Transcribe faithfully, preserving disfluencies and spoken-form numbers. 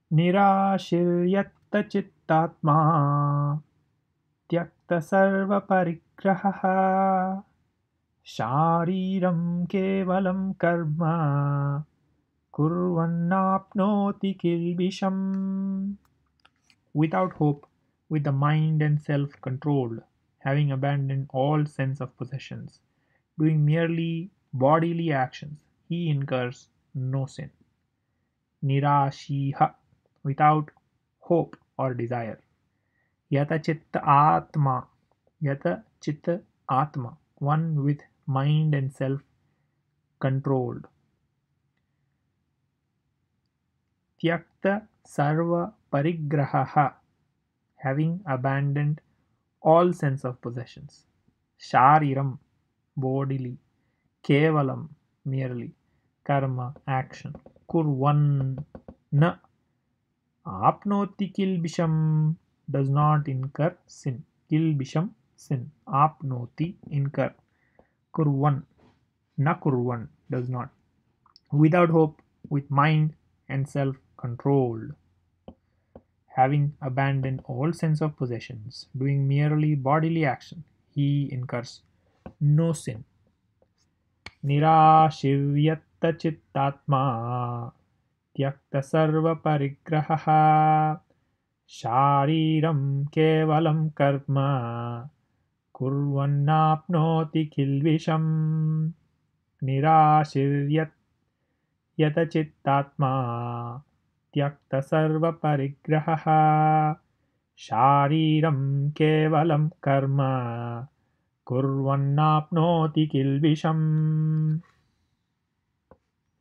निराशीर्यत्तचित्तात्मा त्यक्तसर्वपरिग्रहः शारीरं केवलं कर्म कुर्वन्नाप्नोति किल्बिषम्. Without hope, with the mind and self controlled, having abandoned all sense of possessions, doing merely bodily actions, he incurs no sin. Nirashiha, without hope or desire. Yata chitta atma, yata chitta atma, one with mind and self controlled. Tyakta sarva parigraha, having abandoned all sense of possessions. Shariram, bodily. Kevalam, merely. Karma, action. Kurvan, na. Apnoti kilbisham, does not incur sin. Kilbisham, sin. Apnoti, incur. Kurvan, na kurvan, does not. Without hope, with mind and self controlled. Having abandoned all sense of possessions, doing merely bodily action, he incurs no sin. Nirashiryattachitatma tyaktasarvaparigraha shariram kevalam karma kurvannapnoti kilvisham. Nirashiryattachitatma tyaktasarvaparigraha shariram kevalam karma kurvannapnoti kilvisham.